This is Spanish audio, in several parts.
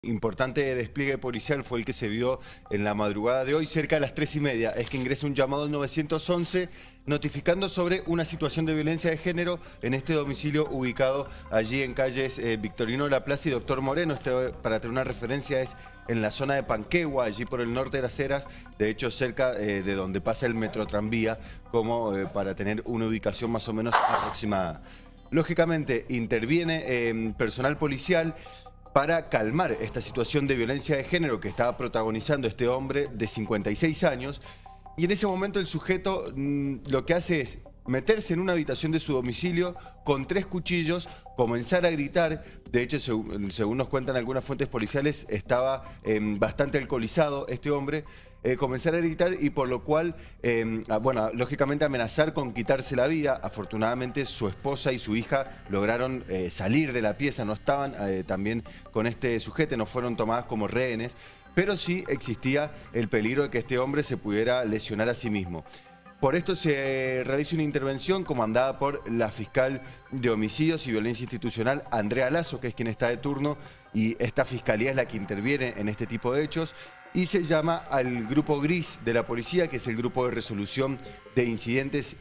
Importante despliegue policial fue el que se vio en la madrugada de hoy, cerca de las 3:30. Es que ingresa un llamado al 911 notificando sobre una situación de violencia de género en este domicilio ubicado allí en calles Victorino de la Plaza y Doctor Moreno. Para tener una referencia, es en la zona de Panquegua, allí por el norte de las Heras, de hecho cerca de donde pasa el metro tranvía, como para tener una ubicación más o menos aproximada. Lógicamente interviene personal policial para calmar esta situación de violencia de género que estaba protagonizando este hombre de 56 años. Y en ese momento el sujeto lo que hace es meterse en una habitación de su domicilio con 3 cuchillos, comenzar a gritar. De hecho, según nos cuentan algunas fuentes policiales, estaba bastante alcoholizado este hombre. Comenzar a gritar y por lo cual, bueno, lógicamente amenazar con quitarse la vida. Afortunadamente su esposa y su hija lograron salir de la pieza, no estaban también con este sujeto, no fueron tomadas como rehenes, pero sí existía el peligro de que este hombre se pudiera lesionar a sí mismo. Por esto se realiza una intervención comandada por la fiscal de homicidios y violencia institucional, Andrea Lazo, que es quien está de turno, y esta fiscalía es la que interviene en este tipo de hechos, y se llama al grupo gris de la policía, que es el grupo de resolución de incidentes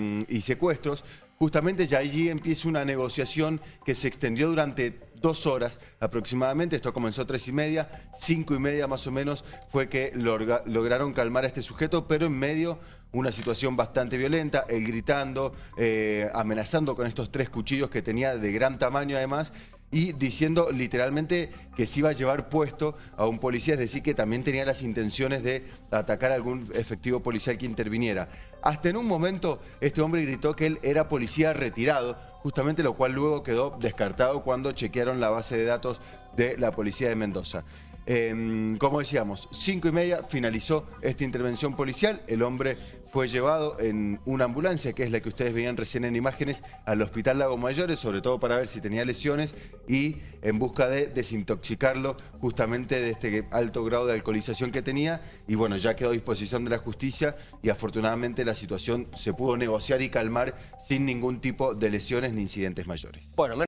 y secuestros. Justamente ya allí empieza una negociación que se extendió durante 2 horas aproximadamente. Esto comenzó 3:30, 5:30 más o menos fue que lograron calmar a este sujeto, pero en medio una situación bastante violenta, él gritando, amenazando con estos 3 cuchillos que tenía de gran tamaño además, y diciendo literalmente que se iba a llevar puesto a un policía, es decir, que también tenía las intenciones de atacar a algún efectivo policial que interviniera. Hasta en un momento este hombre gritó que él era policía retirado, justamente lo cual luego quedó descartado cuando chequearon la base de datos de la policía de Mendoza. Como decíamos, 5:30 finalizó esta intervención policial. El hombre fue llevado en una ambulancia, que es la que ustedes veían recién en imágenes, al Hospital Lago Mayores, sobre todo para ver si tenía lesiones y en busca de desintoxicarlo justamente de este alto grado de alcoholización que tenía. Y bueno, ya quedó a disposición de la justicia y afortunadamente la situación se pudo negociar y calmar sin ningún tipo de lesiones ni incidentes mayores. Bueno,